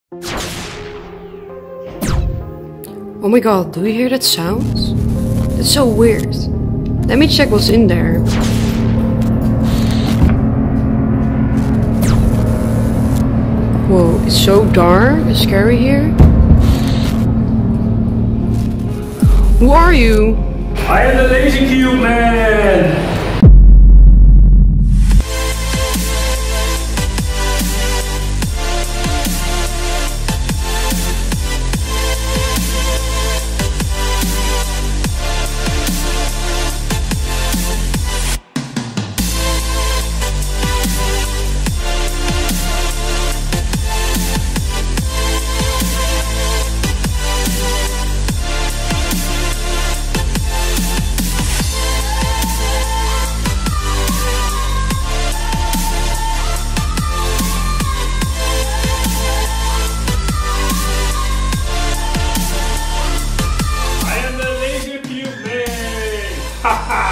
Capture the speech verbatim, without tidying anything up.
Oh my god, do you hear that sound? It's so weird. Let me check what's in there. Whoa, it's so dark and scary here. Who are you? I am the LaserCube man! Ha ha!